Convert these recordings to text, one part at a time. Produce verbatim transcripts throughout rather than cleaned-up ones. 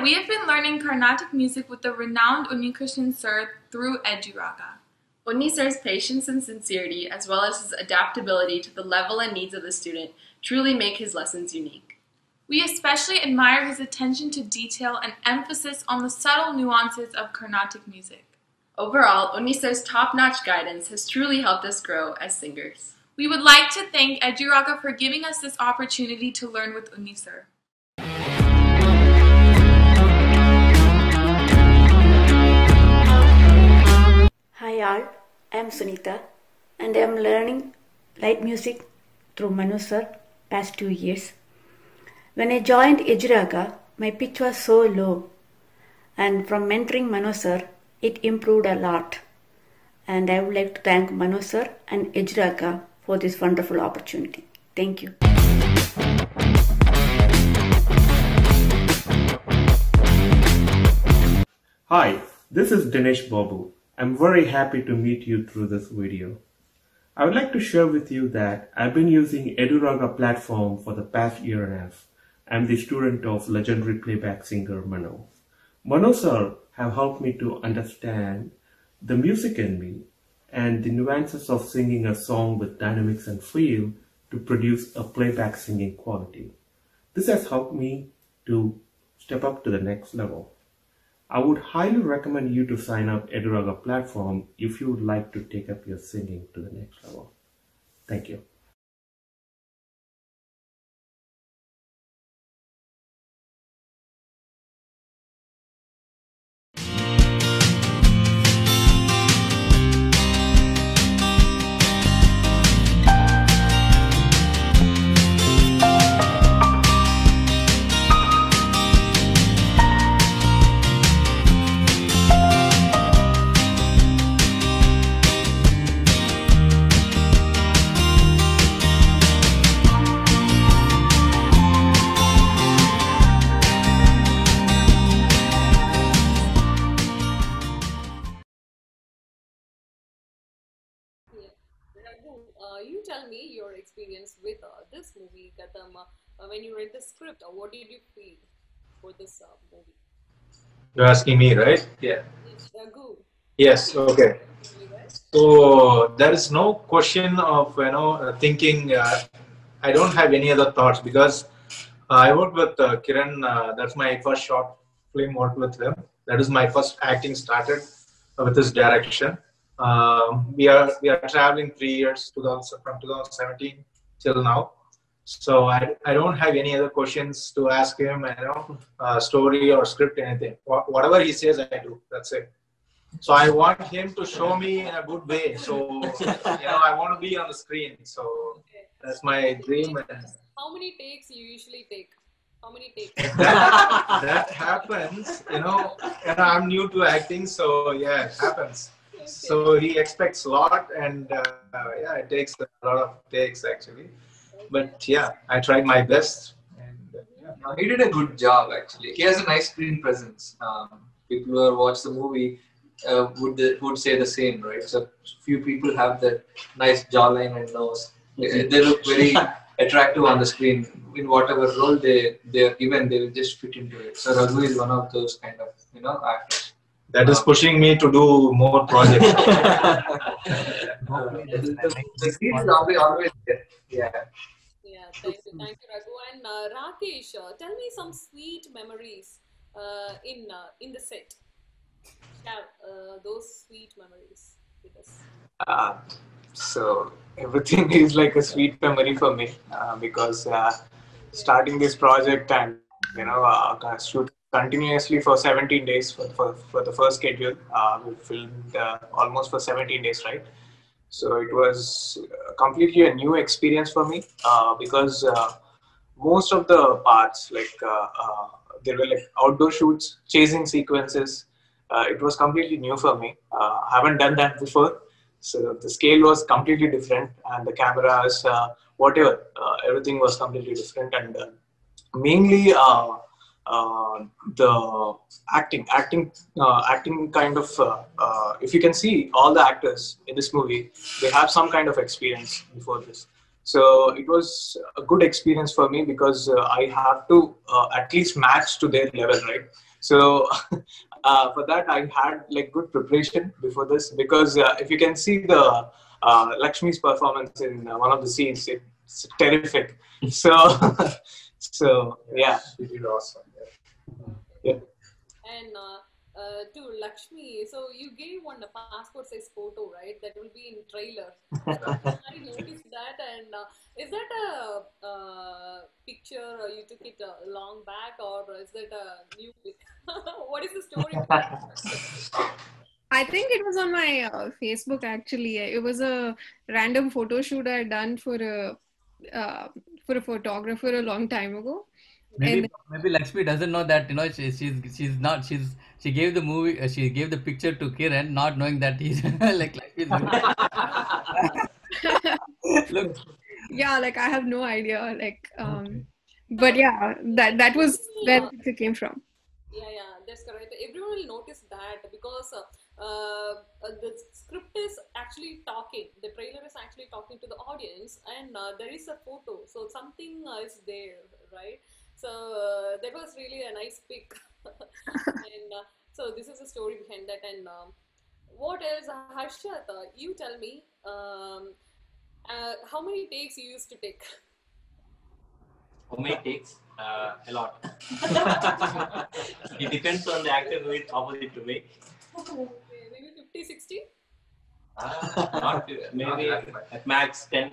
we have been learning Carnatic music with the renowned Unnikrishnan sir through Eduraga. Unni sir's patience and sincerity, as well as his adaptability to the level and needs of the student, truly make his lessons unique. We especially admire his attention to detail and emphasis on the subtle nuances of Carnatic music. Overall, Unni sir's top-notch guidance has truly helped us grow as singers. We would like to thank Eduraga for giving us this opportunity to learn with Unni sir. Hi all, I am Sunita and I am learning light music through Manu sir past two years. When I joined Eduraga, my pitch was so low, and from mentoring Manu sir, it improved a lot. And I would like to thank Manu sir and Eduraga for this wonderful opportunity. Thank you. Hi, this is Dinesh Babu. I'm very happy to meet you through this video. I would like to share with you that I've been using Eduraga platform for the past year and a half. I'm the student of legendary playback singer Manu. Manu sir have helped me to understand the music in me and the nuances of singing a song with dynamics and feel to produce a playback singing quality. This has helped me to step up to the next level. I would highly recommend you to sign up Eduraga platform if you would like to take up your singing to the next level. Thank you. Uh, you tell me your experience with uh, this movie, Gatam. Uh, when you read the script, uh, what did you feel for this uh, movie? You're asking me, right? Yeah. Yes, Raghu. Yes. Okay. So there is no question of you know uh, thinking. Uh, I don't have any other thoughts because uh, I worked with uh, Kiran. Uh, that's my first short film worked with him. That is my first acting started uh, with his direction. Um, we are we are traveling three years two thousand, from two thousand seventeen till now. So I, I don't have any other questions to ask him. You know, uh, story or script, anything. Wh whatever he says, I do. That's it. So I want him to show me in a good way. So you know, I want to be on the screen. So Okay. that's my dream. And How many takes you usually take? How many takes? that, that happens. You know, and I'm new to acting, so yeah, it happens. Okay. So he expects a lot, and uh, yeah, it takes a lot of takes actually. But yeah, I tried my best. And uh, yeah. No, he did a good job actually. He has a nice screen presence. Um, people who have watched the movie uh, would would say the same, right? So few people have that nice jawline and nose. They, they look very attractive on the screen. In whatever role they they are given, they will just fit into it. So Raghu is one of those kind of you know actors. That is pushing me to do more projects. the, the, the screen is always always there. Yeah. Yeah, thank you, thank you, Raghu. And uh, Rakesh, uh, tell me some sweet memories uh, in uh, in the set. Share uh, those sweet memories with us. Uh, so everything is like a sweet memory for me uh, because uh, starting this project and you know uh, shoot continuously for seventeen days for, for, for the first schedule. Uh, we filmed uh, almost for seventeen days, right? So it was completely a new experience for me uh, because uh, most of the parts, like uh, uh, there were like outdoor shoots, chasing sequences. Uh, it was completely new for me. Uh, haven't done that before. So the scale was completely different, and the cameras, uh, whatever, uh, everything was completely different. And uh, mainly uh, uh, the acting, acting, uh, acting kind of. Uh, uh, if you can see all the actors in this movie, they have some kind of experience before this. So it was a good experience for me because uh, I have to uh, at least match to their level, right? So uh, for that, I had like good preparation before this, because uh, if you can see the uh, Lakshmi's performance in uh, one of the scenes, it's terrific. So, so yeah, She did awesome. yeah. And uh, uh, to Lakshmi, so you gave one a passport size photo, right? That will be in trailer. I noticed that, and uh, is that a uh, picture uh, you took it uh, long back, or is that a new pic? What is the story behind that? I think it was on my uh, Facebook actually. It was a random photo shoot I had done for a uh, for a photographer a long time ago. Maybe And maybe Lakshmi doesn't know that, you know, she, she's she's not she's she gave the movie uh, she gave the picture to Kiran, not knowing that he's like Lakshmi's look. yeah, like I have no idea. Like, um, but yeah, that that was where the picture came from. Yeah, yeah, that's correct. Everyone will notice that because uh, uh, uh, the script is actually talking. The trailer is actually talking to the audience, and uh, there is a photo. So something uh, is there, right? So uh, that was really a nice pic. And uh, so this is the story behind that. And um, what else, Harshad? Uh, you tell me. Um, uh, how many takes you used to take? How many takes? Uh, a lot. It depends on the actor who is opposite to me. Maybe fifty, sixty? Uh, not maybe at max ten.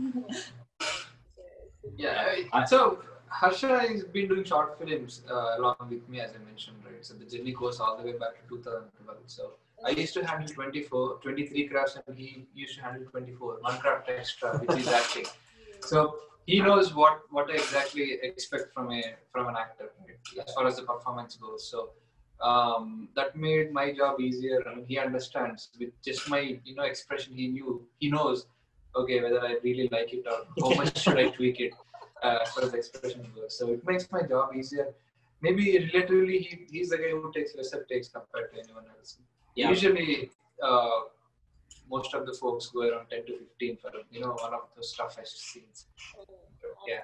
Yeah. I- So Harsha has been doing short films uh, along with me, as I mentioned, right? So the journey goes all the way back to two thousand twelve. So I used to handle twenty-four, twenty-three crafts, and he used to handle twenty-four, one craft extra, which is acting. So he knows what, what I exactly expect from a from an actor, right? As far as the performance goes. So um, that made my job easier. I mean, he understands with just my you know expression. He knew he knows, okay, whether I really like it or how much should I tweak it uh, as far as the expression goes. So it makes my job easier. Maybe relatively, he, he's the guy who takes lesser takes compared to anyone else. Yeah. Usually, uh, most of the folks go around ten to fifteen for you know one of those toughest scenes. Yeah.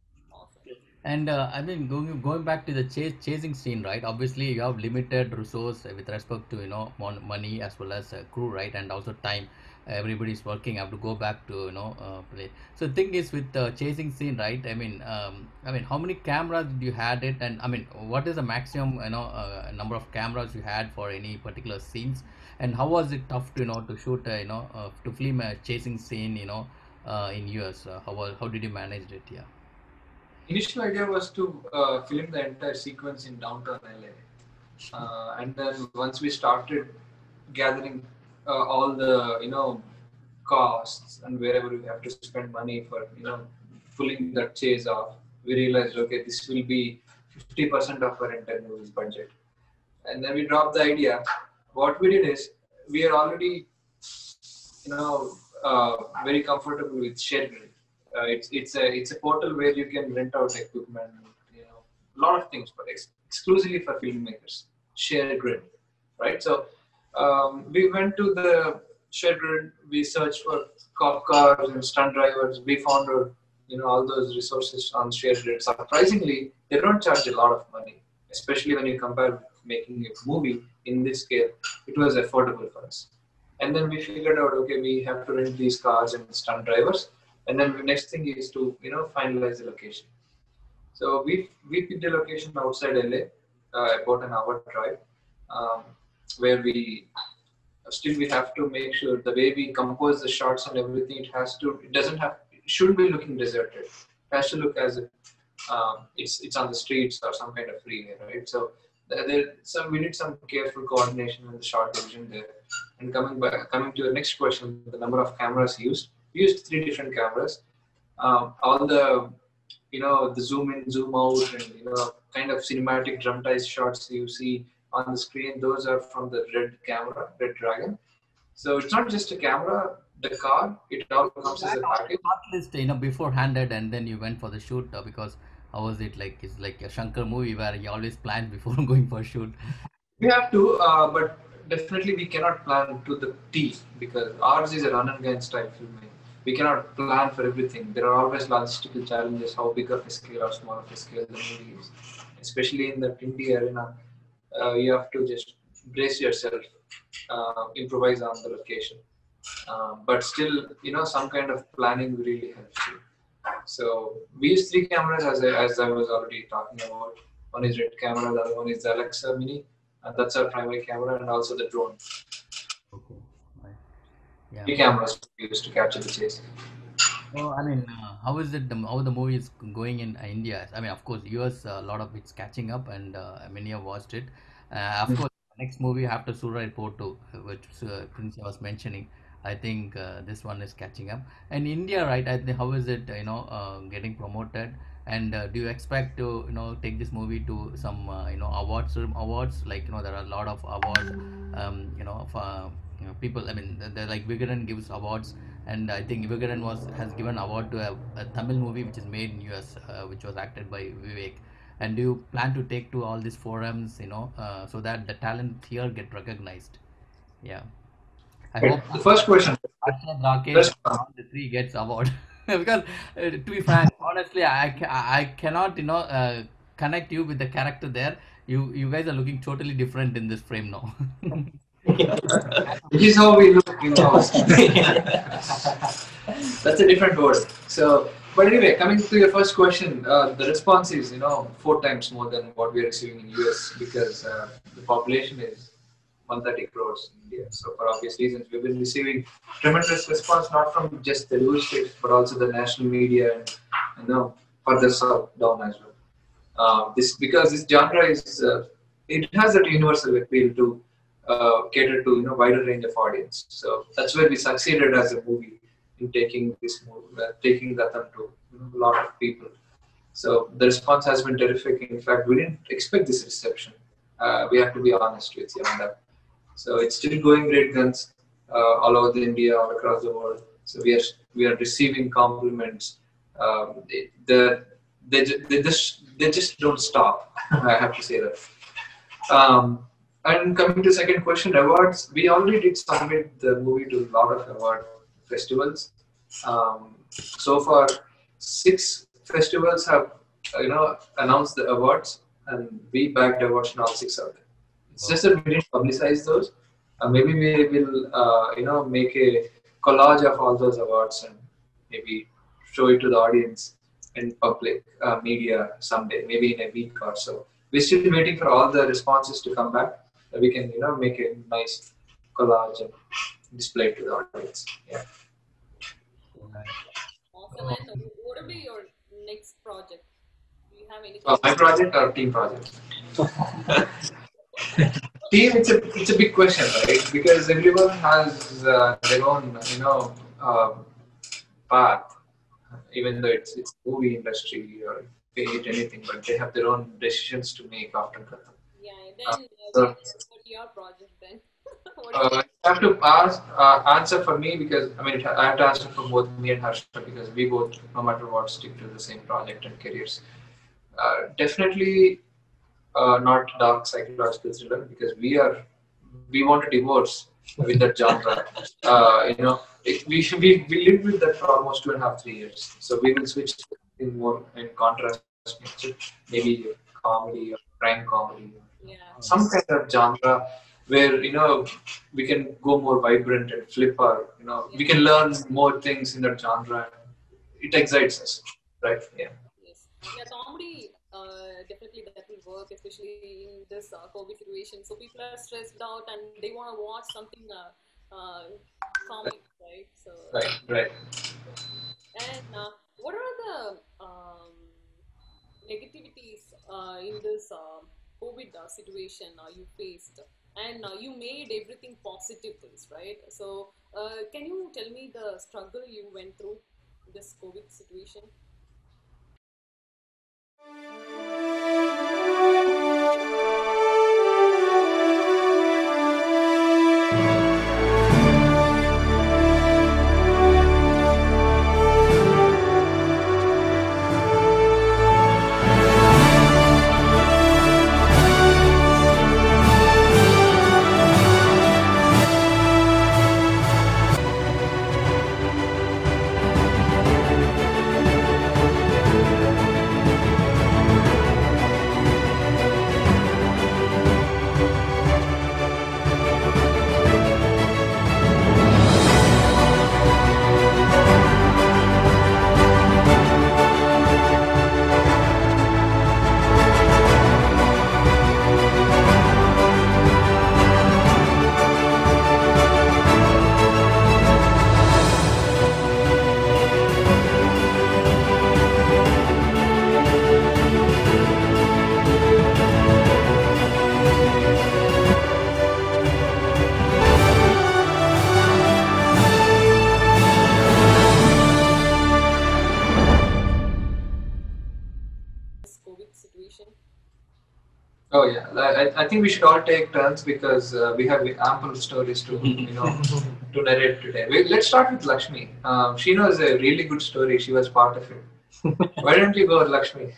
And uh, I mean, going going back to the chase, chasing scene, right? Obviously, you have limited resource with respect to you know mon- money as well as uh, crew, right? And also time. Everybody's working. Have to go back to you know uh, play. So the thing is with the chasing scene, right? I mean, um, I mean, how many cameras did you had it? And I mean, what is the maximum you know uh, number of cameras you had for any particular scenes? And how was it tough to you know to shoot uh, you know uh, to film a chasing scene you know uh, in U S? Uh, how was how did you manage it? Yeah. Initial idea was to uh, film the entire sequence in downtown L A, uh, and then once we started gathering uh, all the you know costs and wherever we have to spend money for you know pulling that chase off, we realized okay, this will be fifty percent of our entire movie's budget, and then we dropped the idea. What we did is we are already you know uh, very comfortable with ShareGrid. Uh, it's it's a it's a portal where you can rent out equipment, you know, a lot of things, but ex- exclusively for filmmakers. ShareGrid, right? So um, we went to the ShareGrid. We searched for cop cars and stunt drivers. We found out, you know, all those resources on ShareGrid. Surprisingly, they don't charge a lot of money, especially when you compare making a movie in this scale. It was affordable for us. And then we figured out, okay, we have to rent these cars and stunt drivers. And then the next thing is to, you know, finalize the location. So we we picked a location outside L A, uh, about an hour drive, um, where we still we have to make sure the way we compose the shots and everything. It has to. It doesn't have. It shouldn't be looking deserted. It has to look as if um, it's it's on the streets or some kind of freeway, right? So there, some we did some careful coordination with the shot division there. And coming back, coming to the next question, the number of cameras used. We used three different cameras. Um, all the, you know, the zoom in, zoom out, and you know, kind of cinematic dramatized shots you see on the screen. Those are from the Red camera, Red Dragon. So it's not just a camera, the car. It all comes as a package. List, you know, beforehand, and then you went for the shoot uh, because how was it like? It's like a Shankar movie where you always plan before going for a shoot. We have to, uh, but definitely we cannot plan to the T because ours is a run and gun style filming. We cannot plan for everything. There are always logistical challenges, how big of a scale or small of a scale the movie is. Especially in the indie arena, uh, you have to just brace yourself, uh, improvise on the location. Uh, but still, you know, some kind of planning really helps you. So we use three cameras, as I, as I was already talking about. One is Red camera, the other one is the Alexa Mini, and that's our primary camera, and also the drone. Okay. Right. Yeah. Three cameras we used to capture the chase. So, I mean, uh, how is it, the, how the movie is going in uh, India? I mean, of course, U S, a lot of it's catching up, and uh, many have watched it. Uh, of course, next movie after Surai Porto, which uh, Prince was mentioning, I think uh, this one is catching up. And India, right? I think, how is it, you know, uh, getting promoted? And uh, do you expect to, you know, take this movie to some, uh, you know, awards? Awards like, you know, there are a lot of awards, um, you know, for you know, people. I mean, they're like Vigadan gives awards, and I think Vigadan was has given award to a, a Tamil movie which is made in U S, uh, which was acted by Vivek. And do you plan to take to all these forums, you know, uh, so that the talent here get recognized? Yeah. I Wait, hope the first question. Arshad, Rakesh, First, all the three gets award. Because uh, to be frank, honestly, I, ca- I cannot, you know, uh, connect you with the character there. You you guys are looking totally different in this frame now. this is how we look in the house. That's a different word. So, but anyway, coming to your first question, uh, the response is, you know, four times more than what we are receiving in U S, because uh, the population is one hundred thirty crores in India. So for obvious reasons, we've been receiving tremendous response, not from just the Telugu states, but also the national media and, you know, further south down as well. Uh, this because this genre is uh, it has that universal appeal to uh, cater to, you know, wider range of audience. So that's where we succeeded as a movie in taking this movie, uh, taking Gatham to, you know, a lot of people. So the response has been terrific. In fact, we didn't expect this reception. Uh, we have to be honest with you on that. So it's still going great guns uh, all over the India, all across the world. So we are we are receiving compliments. Um, they, the, they, they just they just don't stop. I have to say that. Um, and coming to the second question, awards. We already did submit the movie to a lot of award festivals. Um, so far, six festivals have you know announced the awards, and we bagged awards in all six of them. It's just that we didn't publicize those. Uh, maybe we will, uh, you know, make a collage of all those awards and maybe show it to the audience in public uh, media someday, maybe in a week or so. We're still waiting for all the responses to come back. So we can, you know, make a nice collage and display it to the audience. Yeah. Awesome. And what will be your next project? Do you have any? Uh, my project or team project? Team, it's a it's a big question, right? Because everyone has uh, their own, you know, um, path. Even though it's it's movie industry or be it anything, but they have their own decisions to make after Gatham. Yeah. Then uh, so, what's your project then? What uh, I have to ask, uh, answer for me because I mean it, I have to answer for both me and Harsha because we both, no matter what, stick to the same project and careers. Uh, definitely. Uh, not dark psychological thriller because we are we want to divorce with that genre. Uh, you know, it, we should be we lived with that for almost two and a half three years. So we will switch in more in contrast nature, maybe comedy or crime comedy, yeah. some kind of genre where you know we can go more vibrant and flip our you know yeah. we can learn more things in that genre. It excites us, right? Yeah. Yes. Yeah, comedy. Uh, definitely that will work, especially in this uh, COVID situation. So people are stressed out and they want to watch something uh, uh, comic, right? So right, right. And uh, what are the um, negativities uh, in this uh, COVID uh, situation uh, you faced? And uh, you made everything positive things, right? So uh, can you tell me the struggle you went through this COVID situation? Oh yeah, I, I think we should all take turns because uh, we have ample stories to you know to narrate today. We, let's start with Lakshmi. Um, she knows a really good story. She was part of it. Why don't you go, Lakshmi?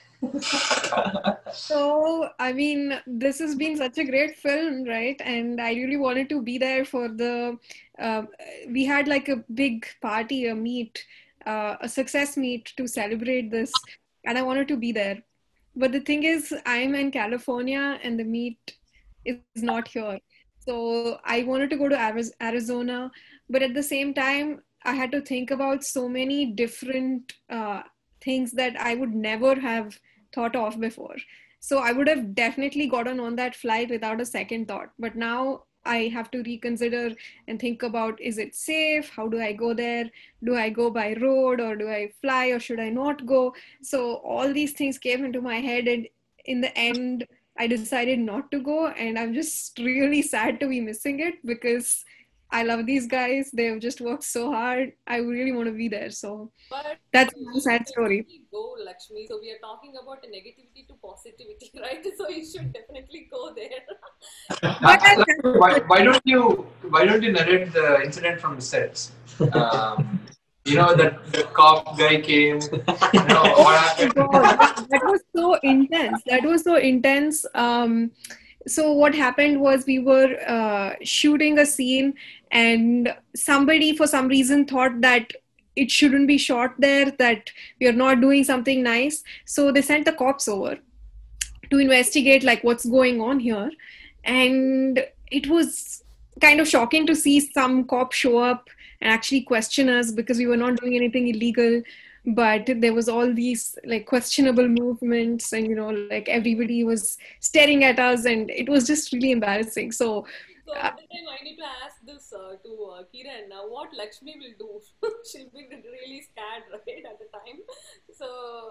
So, I mean, this has been such a great film, right? And I really wanted to be there for the. Uh, we had like a big party, a meet, uh, a success meet to celebrate this, and I wanted to be there. But the thing is, I'm in California and the meet is not here. So I wanted to go to Ariz- Arizona, but at the same time, I had to think about so many different uh, things that I would never have thought of before. So I would have definitely gotten on that flight without a second thought. But now I have to reconsider and think about, is it safe? How do I go there? Do I go by road or do I fly or should I not go? So all these things came into my head, and in the end, I decided not to go. And I'm just really sad to be missing it because I love these guys. They've just worked so hard. I really want to be there. So But that's you one sad should story. definitely go, Lakshmi. So we are talking about a negativity to positivity, right? So you should definitely go there. why, why don't you why don't you narrate the incident from the sets? Um, you know that the cop guy came. You know what happened? Oh my God, that was so intense. That was so intense. Um, so what happened was we were uh, shooting a scene, and somebody for some reason thought that it shouldn't be shot there, that we are not doing something nice. So they sent the cops over to investigate like what's going on here. And it was kind of shocking to see some cop show up and actually question us because we were not doing anything illegal, but there was all these like questionable movements, and you know, like everybody was staring at us, and it was just really embarrassing. So So at the time, I need to ask this uh, to uh, Kiran. Now, what Lakshmi will do? She'll be really scared, right, at the time. So,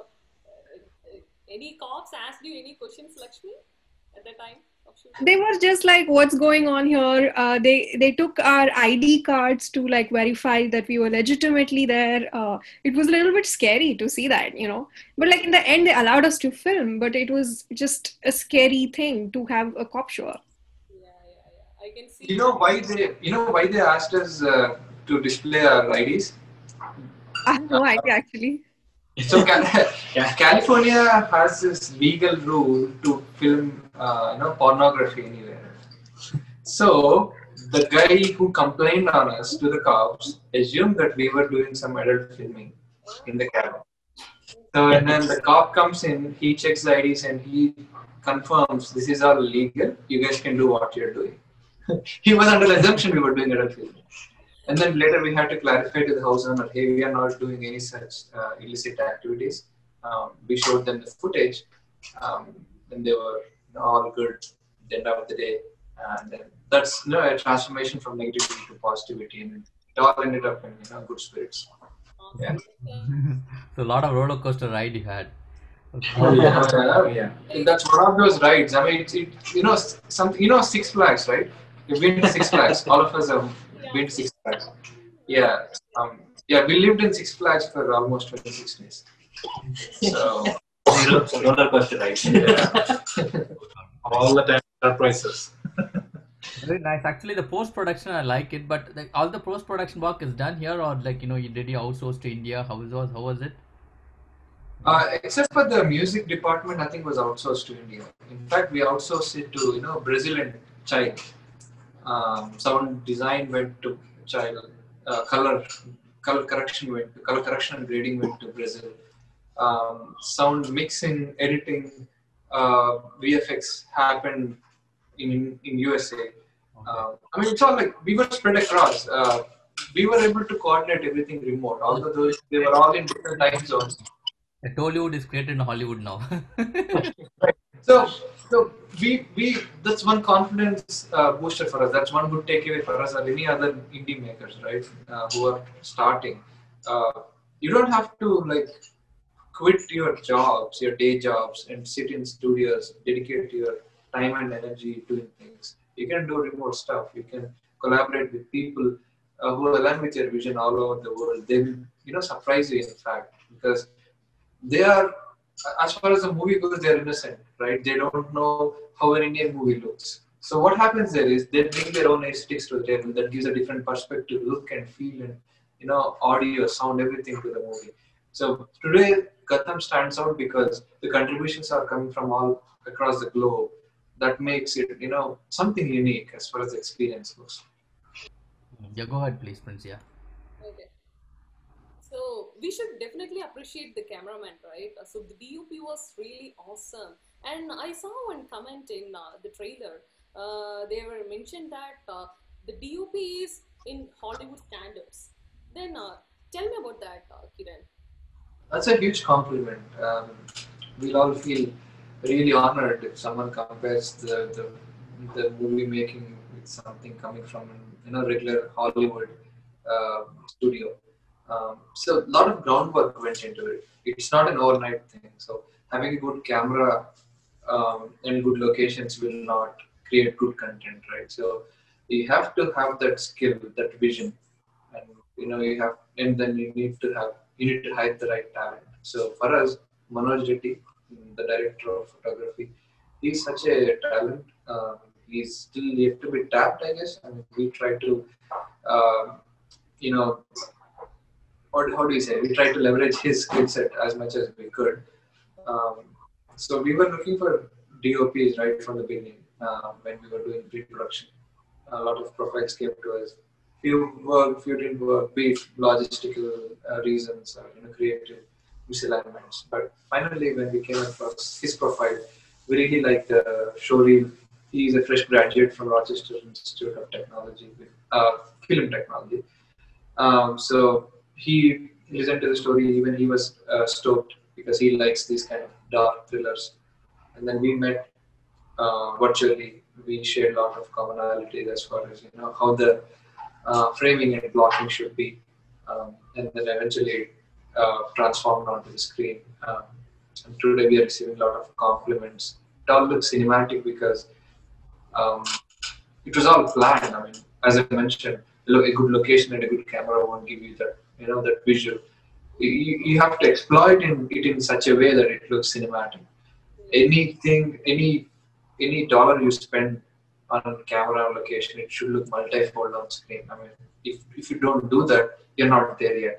uh, any cops asked you any questions, Lakshmi, at the time of shooting? they were just like, what's going on here? Uh, they they took our I D cards to like verify that we were legitimately there. Uh, it was a little bit scary to see that, you know. But like in the end, they allowed us to film. But it was just a scary thing to have a cop show up. I can see. You know why they you know why they asked us uh, to display our I Ds? I have no idea actually. So Cal- California has this legal rule to film, uh, you know, pornography anywhere. So the guy who complained on us to the cops assumed that we were doing some adult filming in the cabin. So and then the cop comes in, he checks the I Ds and he confirms this is all legal. You guys can do what you're doing. He was under the assumption we were doing adult filming. And then later we had to clarify to the house owner, hey, we are not doing any such uh, illicit activities. Um, we showed them the footage, um, and they were you know, all good at the end of the day. And then that's you know, a transformation from negativity to positivity, and it all ended up in you know good spirits. Yeah. So a lot of roller coaster ride you had. Oh yeah, oh, yeah. And that's one of those rides. I mean, it, it, you know, some you know Six Flags, right? You've been to Six Flags. All of us have been to Six Flags. Yeah, um, yeah. We lived in Six Flags for almost twenty-six days. So roller coaster ride. Yeah. All the time surprises. Very nice. Actually, the post production I like it, but like, all the post production work is done here, or like you know, you did you outsource to India? How was how was it? Uh, except for the music department, I think was outsourced to India. In fact, we outsourced it to you know Brazil and China. Um, sound design went to China. Uh, color color correction went to, color correction and grading went to Brazil. Um, sound mixing, editing, uh, V F X happened in in U S A. Uh, I mean, it's all like we were spread across. Uh, we were able to coordinate everything remote. Although those, they were all in different time zones. Tollywood is created in Hollywood now. So, so we we that's one confidence uh, booster for us. That's one good takeaway for us or any other indie makers, right? Uh, who are starting. Uh, you don't have to like quit your jobs, your day jobs, and sit in studios, dedicate your time and energy doing things. You can do remote stuff. You can collaborate with people uh, who align with your vision all over the world. They will, you know, surprise you. In fact, because they are as far as the movie goes, they're innocent, right? They don't know how an Indian movie looks. So what happens there is they bring their own aesthetics to the table that gives a different perspective, look and feel, and you know, audio, sound, everything to the movie. So today, Gatham stands out because the contributions are coming from all across the globe. That makes it, you know, something unique as far as the experience goes. Yeah, go ahead, please, Prince. Yeah. Okay. So we should definitely appreciate the cameraman, right? So the D O P was really awesome, and I saw one comment in uh, the trailer. Uh, they were mentioned that uh, the D O P is in Hollywood standards. Then uh, tell me about that, uh, Kiran. That's a huge compliment. Um, we'll all feel really honored if someone compares the, the, the movie making with something coming from you know regular Hollywood uh, studio. Um, so a lot of groundwork went into it. It's not an overnight thing. So having a good camera um, and good locations will not create good content, right? So you have to have that skill, that vision, and you know you have, and then you need to have, you need to hide the right talent. So for us, Manoj Reddy, the director of photography, he's such a talent. Um, he's still yet to be tapped, I guess. I mean, we try to, uh, you know, what, how do you say? We try to leverage his skill set as much as we could. Um, so we were looking for D O Ps right from the beginning uh, when we were doing pre-production. A lot of profiles came to us. Few worked, few didn't work, be it logistical uh, reasons or you know, creative misalignments. But finally, when we came across his profile, we really liked the show reel. He is a fresh graduate from Rochester Institute of Technology, uh, film technology. Um, so he listened to the story, even he was uh, stoked because he likes these kind of dark thrillers. And then we met uh, virtually. We shared a lot of commonalities as far as you know how the uh, framing and blocking should be, um, and then eventually uh, transformed onto the screen. Um, and today we are receiving a lot of compliments. It all looks cinematic because um, it was all planned. I mean, as I mentioned, a good location and a good camera won't give you that, you know, that visual. You, you have to exploit in, it in such a way that it looks cinematic. Anything, any any dollar you spend on camera or location, it should look multi-fold on screen. I mean, if if you don't do that, you're not there yet.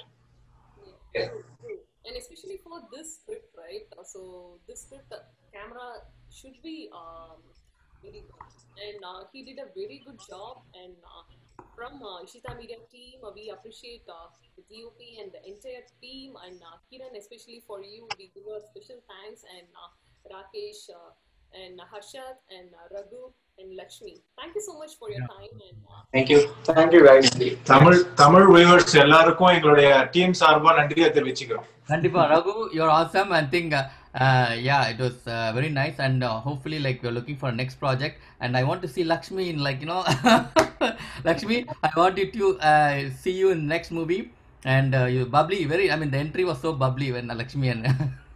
Yeah. And especially for this script, right? So this script, the camera should be um, very good, and uh, he did a very good job. And uh, from uh, Ishita Media team, uh, we appreciate uh, the D O P and the entire team, and uh, Kiran, especially for you, we give a special thanks, and uh, Rakesh, uh, and Harshad, and uh, Raghu, and Lakshmi. Thank you so much for your yeah. time. And uh, thank you, thank you guys. Tamil Tamil viewers எல்லாருக்கும் எங்களுடைய team சார்பா நன்றியை தெரிவிச்சுக்கிறோம். Kandipa, Raghu, you're awesome. I think uh, uh, yeah, it was uh, very nice, and uh, hopefully like we're looking for a next project, and I want to see Lakshmi in, like, you know, Lakshmi, I wanted to uh, see you in next movie, and uh, you bubbly, very, I mean the entry was so bubbly when uh, Lakshmi and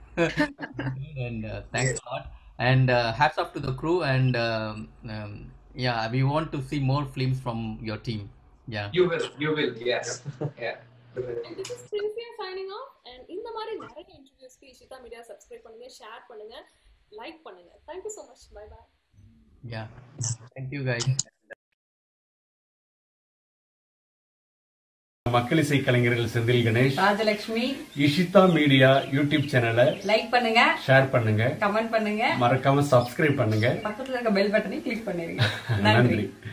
and uh, thanks a lot, and uh, hats off to the crew, and um, um, yeah, we want to see more films from your team. Yeah, you will, you will, yes. Yeah. And this is Cynthia signing off, and in the மாதிரி நிறைய இன்டர்வியூஸ்க்கு Ishita Media subscribe பண்ணுங்க, share பண்ணுங்க, like பண்ணுங்க. Thank you so much. Bye bye. Yeah. Thank you guys. மக்கள் இசை கலைஞர்கள் Senthil Ganesh, Rajalakshmi, Ishita Media YouTube சேனலை லைக் பண்ணுங்க, ஷேர் பண்ணுங்க, கமெண்ட் பண்ணுங்க, மறக்காம சப்ஸ்கிரைப் பண்ணுங்க, பக்கத்துல இருக்க பெல் பட்டனை கிளிக் பண்ணிருங்க. நன்றி.